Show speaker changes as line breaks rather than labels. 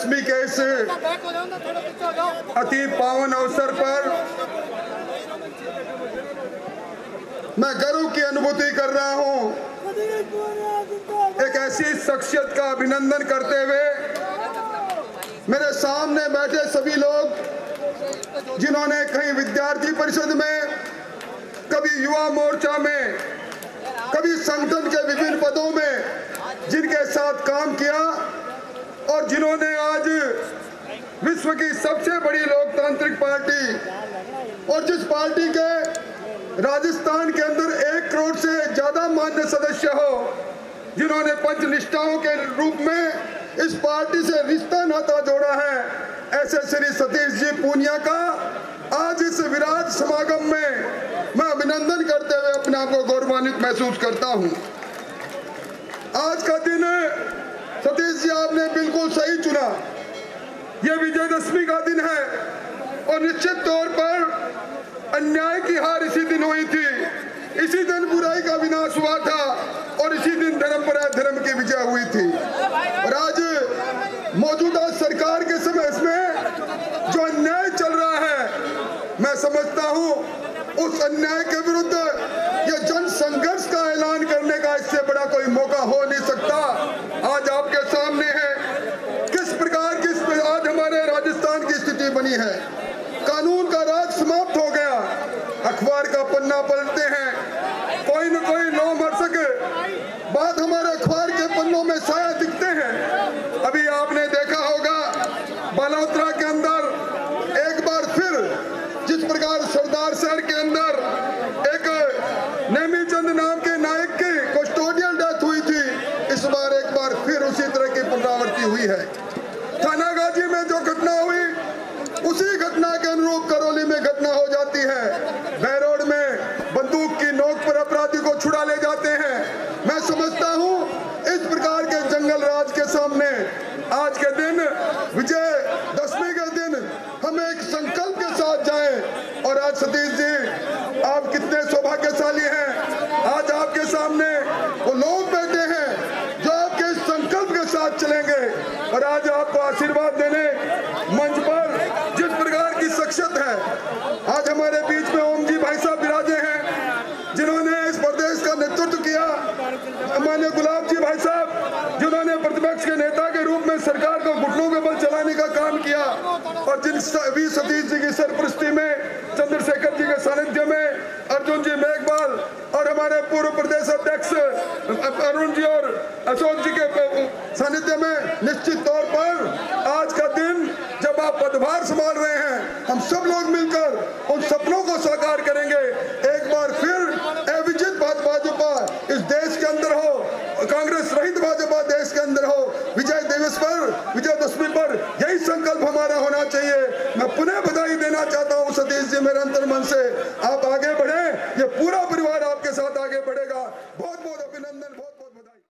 विजयदशमी के इस अति पावन अवसर पर मैं गर्व की अनुभूति कर रहा हूं। एक ऐसी शख्सियत का अभिनंदन करते हुए मेरे सामने बैठे सभी लोग जिन्होंने कहीं विद्यार्थी परिषद में, कभी युवा मोर्चा में, कभी संगठन के विभिन्न पदों में जिनके साथ काम किया और जिन्होंने आज विश्व की सबसे बड़ी लोकतांत्रिक पार्टी और जिस पार्टी के राजस्थान के अंदर 1 करोड़ से ज्यादा मान्य सदस्य हो, जिन्होंने पंचनिष्ठाओं के रूप में इस पार्टी से रिश्ता नाता जोड़ा है, ऐसे श्री सतीश जी पूनिया का आज इस विराट समागम में मैं अभिनंदन करते हुए अपने आप को गौरवान्वित महसूस करता हूं। आज का दिन सतीश जी आपने बिल्कुल सही चुना। यह विजयदशमी का दिन है और निश्चित तौर पर अन्याय की हार इसी दिन हुई थी, इसी दिन बुराई का विनाश हुआ था और इसी दिन धर्म पर अधर्म की विजय हुई थी। और आज मौजूदा सरकार के समय इसमें जो अन्याय चल रहा है, मैं समझता हूं उस अन्याय के विरुद्ध ये जन संघर्ष का ऐलान करने का इससे बड़ा कोई मौका हो नहीं सकता। आज आपके सामने है किस प्रकार की आज हमारे राजस्थान की स्थिति बनी है। कानून का राज समाप्त हो गया। अखबार का पन्ना पलटते हैं, कोई न कोई लो मरसक बात हमारे अखबार के पन्नों में साया दिखते हैं। अभी आपने देखा होगा बालोतरा के अंदर एक बार फिर जिस प्रकार सरदार शहर के अंदर एक नेमीचंद नाम के नायक की कस्टोडियल डेथ हुई थी, इस बार एक बार फिर उसी तरह की पुनरावृत्ति हुई है। थानागाजी में जो घटना हुई उसी घटना के अनुरूप करौली में घटना हो जाती है। बहरोड में बंदूक की नोक पर अपराधी को छुड़ा ले जाते हैं। मैं समझता हूं इस प्रकार के जंगल राज के सामने आज के दिन, विजयदशमी के दिन, हम एक संकल्प के साथ जाएं। और आज सतीश जी आप कितने सौभाग्यशाली हैं, आज आपके सामने वो लोग बैठे हैं जो आपके इस संकल्प के साथ चलेंगे और आज आपको आशीर्वाद देने मंच पर जिस प्रकार की शख्सियत है, आज हमारे बीच में ओम जी भाई साहब विराजे हैं जिन्होंने इस प्रदेश का नेतृत्व किया, माननीय गुलाब जी भाई साहब जिन्होंने प्रतिपक्ष के नेता के रूप में सरकार को घुटनों के बल चलाने का काम किया और जिन वी सतीश जी की सरपरस्ती में, चंद्रशेखर जी के सानिध्य में, अर्जुन जी मेघवाल और हमारे पूर्व प्रदेश अध्यक्ष अरुण जी और अशोक जी के सानिध्य में निश्चित तौर पर आज का दिन जब आप पदभार संभाल रहे हैं, हम सब लोग मिलकर उन सपनों को साकार करेंगे। एक बार फिर अविजित भाजपा इस देश के अंदर हो, कांग्रेस रहित भाजपा देश के अंदर हो। विजय दिवस पर, विजयदशमी पर यही संकल्प हमारा होना चाहिए। मैं पुनः बधाई देना चाहता हूं सतीश जी, मेरे अंतर मन से आप आगे बढ़े